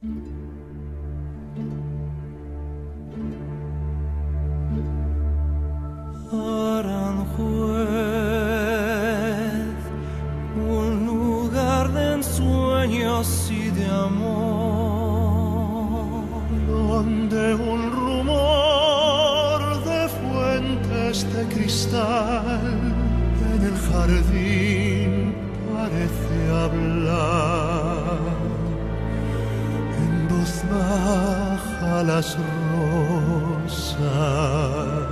Aranjuez, un lugar de ensueños y de amor, donde un rumor de fuentes de cristal en el jardín parece hablar. En voz baja las rosas.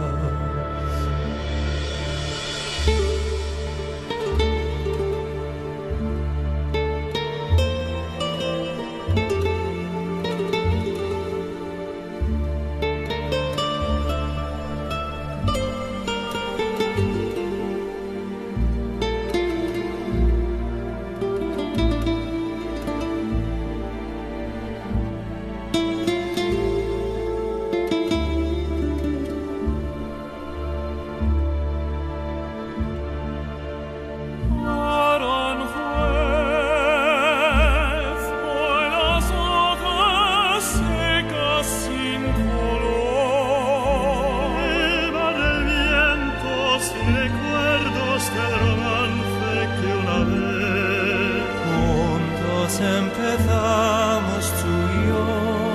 Empezamos tú y yo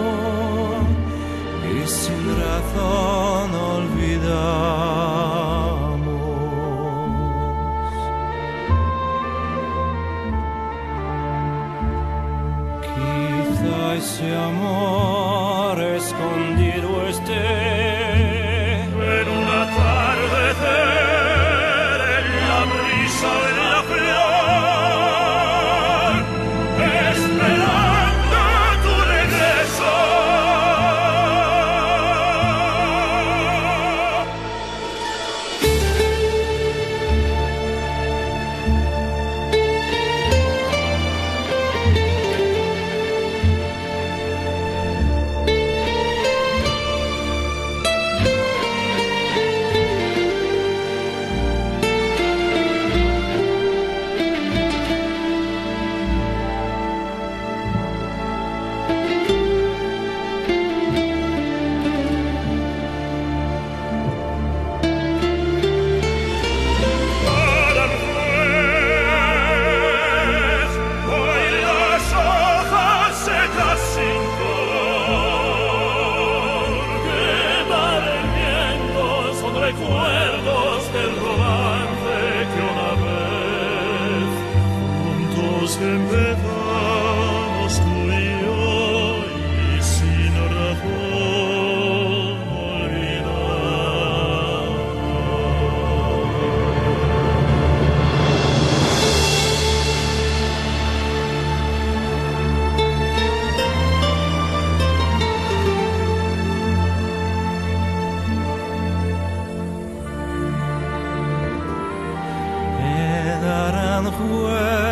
y sin razón olvidamos. Quizá ese amor escondido esté en un atardecer, en la brisa de la flor. Recuerdos del romance que una vez juntos empezamos tú y yo y sin razón olvidar. Aranjuez.